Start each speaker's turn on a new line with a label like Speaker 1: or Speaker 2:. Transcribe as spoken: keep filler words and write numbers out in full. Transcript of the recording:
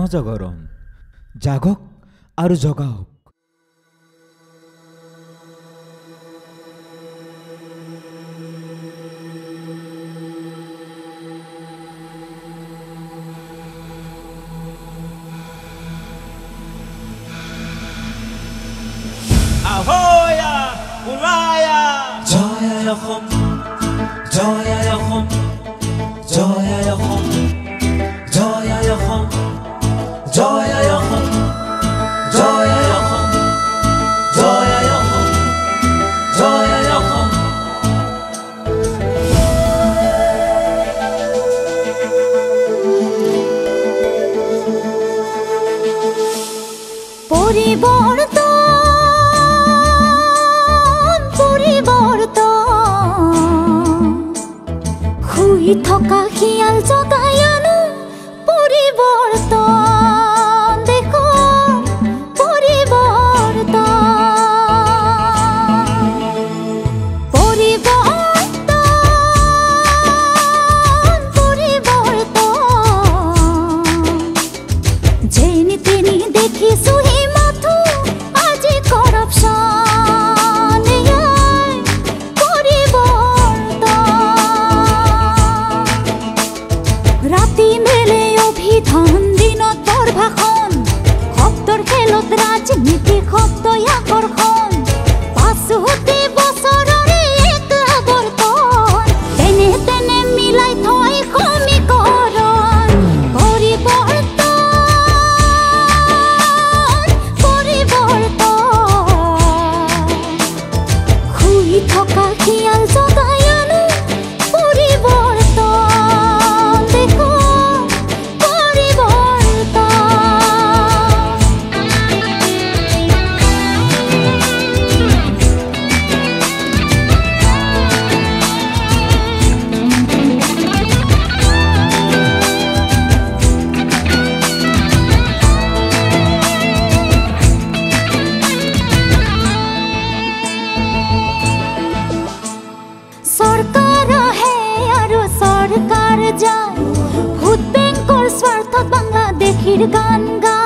Speaker 1: জনজাগৰণ জাগক আৰু জগাওক।
Speaker 2: Ahoya, Ulaya, Joya Yachom, Joya Yachom, Joya Yachom, Joya Yachom, Joya Yachom, Joya Yachom, Joya Yachom, Joya Yachom.
Speaker 3: Paribartan. থকা খিয়াল জগাই আনো পৰিবৰ্তন দেখো পৰিবৰ্তন পৰিবৰ্তন পৰিবৰ্তন যেনি তেনি দেখিছো হি মাথো আজি কৰাপশ্যন ৰাতি মেলে অভিধান দিনত বৰ ভাষণ শব্দৰ খেলত ৰাজনীতি শব্দ আকৰ্ষণ পাঁচোটি বছৰৰে এক আৱৰ্তন তেনে তেনে মিলাই থয় সমীকৰণ পৰিৱৰ্তন পৰিৱৰ্তন শুই থকা খিয়াল জগাই আনো পৰিৱৰ্তন सरकार है आरो सरकार जाय भूत बेंकर स्वार्थत बांग्लादेशीर गान गाय।